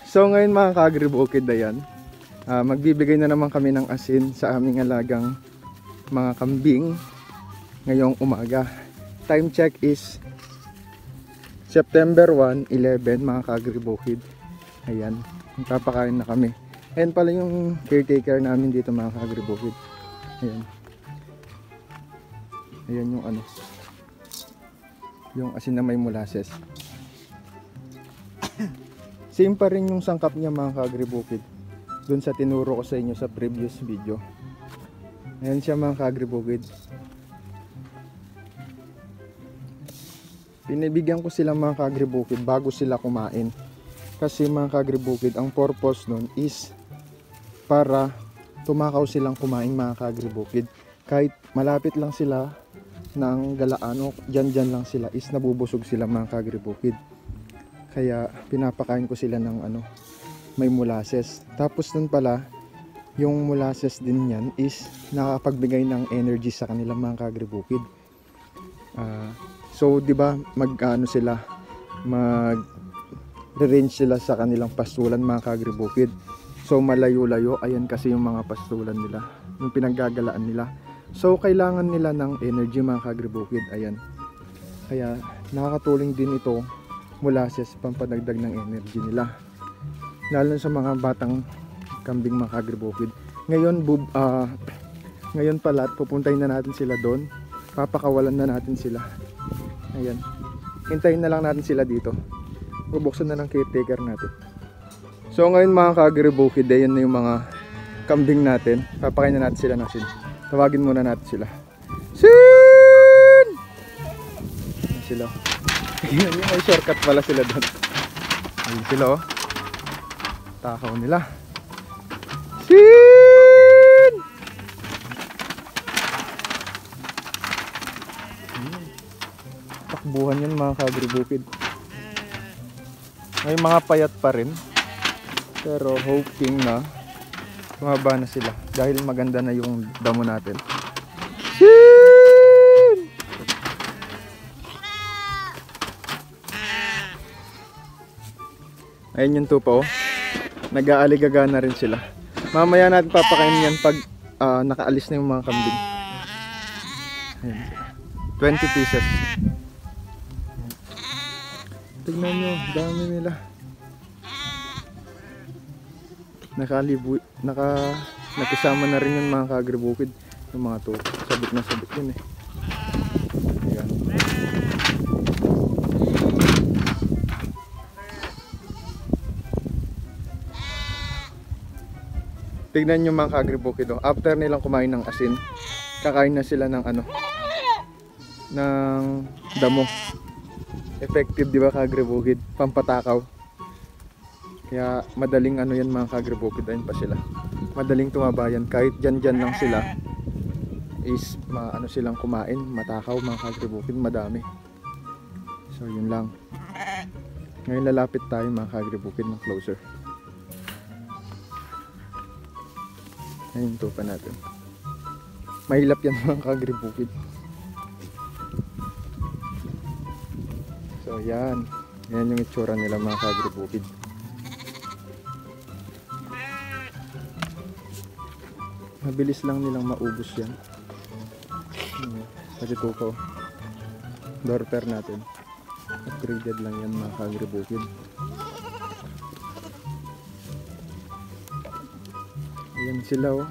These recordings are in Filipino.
So ngayon mga ka-agribukid, ayan, magbibigay na naman kami ng asin sa aming alagang mga kambing ngayong umaga. Time check is September 1, 11 mga ka-agribukid. Ayan, magpapakain na kami. Ayan pala yung caretaker namin dito mga ka-agribukid. Ayan. Ayan yung ano, yung asin na may molasses. Same pa rin yung sangkap niya mga ka-agribukid dun sa tinuro ko sa inyo sa previous video. Ayan siya mga ka-agribukid. Pinibigyan ko sila mga ka-agribukid bago sila kumain. Kasi mga ka-agribukid, ang purpose nun is para tumakaw silang kumain mga ka-agribukid. Kahit malapit lang sila ng galaan o dyan lang sila is nabubusog sila mga ka-agribukid. Kaya pinapakain ko sila ng ano, may molasses. Tapos nun pala, yung molasses din yan is nakakapagbigay ng energy sa kanilang mga ka-agribukid. So, di ba, sila, mag-range sila sa kanilang pastulan mga ka-agribukid. So, malayo-layo, ayan kasi yung mga pastulan nila, yung pinaggagalaan nila. So, kailangan nila ng energy mga ka-agribukid, ayan. Kaya, nakakatulong din ito, molasses, pampadagdag ng energy nila. Lalo sa mga batang kambing mga ka-agribukid. Ngayon pala, pupuntahin na natin sila doon. Papakawalan na natin sila. Ayan. Hintayin na lang natin sila dito. Bubuksan na ng caretaker natin. So ngayon mga ka-agribukid, ayan na yung mga kambing natin. Papakain na natin sila ng asin. Tawagin muna natin sila. Sin! Ayan sila. Ayan, may shortcut pala sila doon. Ayan sila oh. Takaw nila. Sin! Takbuhan yan mga ka-agribukid. May mga payat pa rin. Pero hoping na tumaba na sila. Dahil maganda na yung damo natin. Sin! Ayun yung tupa oh. Nag-aaligaga na rin sila. Mamaya natin papakainin yan pag nakaalis na yung mga kambing. Ayan. 20 pieces. Tignan nyo, dami nila. Nakisama na rin yung mga ka-agribukid. Yung mga to, sabik na sabik yun eh. Ayan. Tignan nyo mga ka-agribukid oh. After nilang kumain ng asin, kakain na sila ng ano, ng damo. Effective, di ba ka-agribukid? Pampatakaw. Kaya madaling ano yan mga ka-agribukid. Ayun pa sila. Madaling tumabayan. Kahit dyan lang sila is ano silang kumain, matakaw mga ka-agribukid, madami. So yun lang. Ngayon lalapit tayo mga ka-agribukid ng closer. Ayun to pa natin. Mahilap yan mga ka-agribukid. So yan. Yan yung itsura nila mga ka-agribukid. Mabilis lang nilang maubos yan. Sa dito door pair natin. Upgraded lang yan mga ka-agribukid. Ayan sila oh.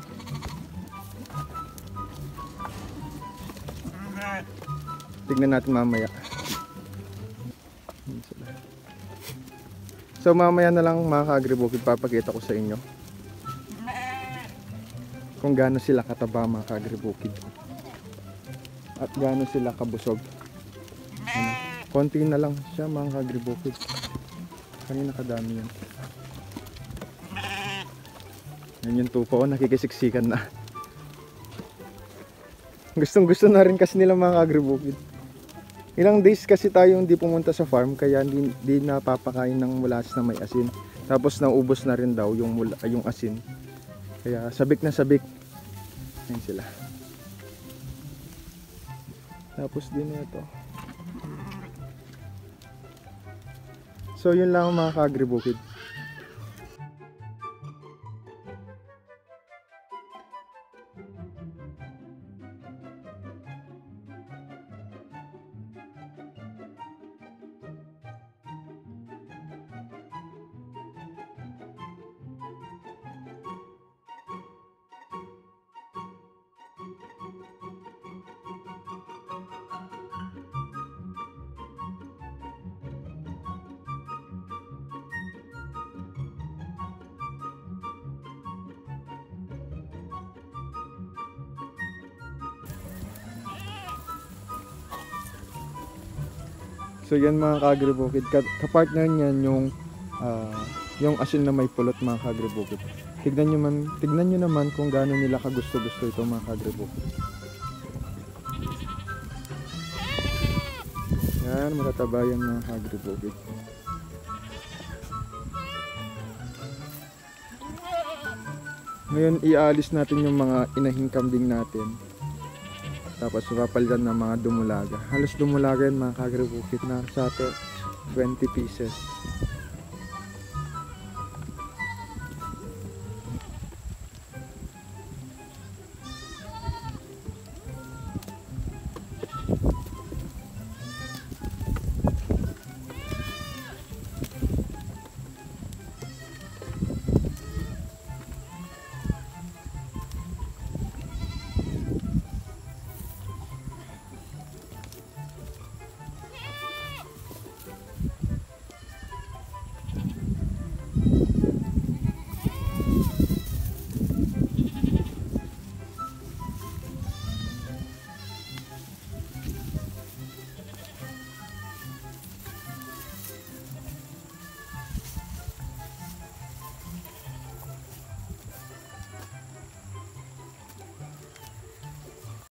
Tignan natin mamaya. Ayan sila. So mamaya na lang mga ka-agribukid, papakita ko sa inyo kung gaano sila kataba mga ka-agribukid at gaano sila kabusog. Ano, konti na lang siya mga ka-agribukid. Kanina kadami yan. Yan yung tupa, nakikisiksikan na. Gustong gusto na rin kasi nila mga ka-agribukid. Ilang days kasi tayo hindi pumunta sa farm, kaya hindi napapakain ng molasses na may asin. Tapos naubos na rin daw yung asin. Kaya sabik na sabik. Ayan sila. Tapos din ito. So yun lang mga ka-agribukid. So yan mga kagribukid, kapartner niyan yung asin na may pulot mga kagribukid. Tignan nyo naman kung gaano nila kagusto-gusto ito mga kagribukid. Yan, matataba yan mga kagribukid. Ngayon ialis natin yung mga inahing kambing natin. Tapos papalitan ng mga dumulaga. Halos dumulaga yan mga kagribukid na sa 20 pieces.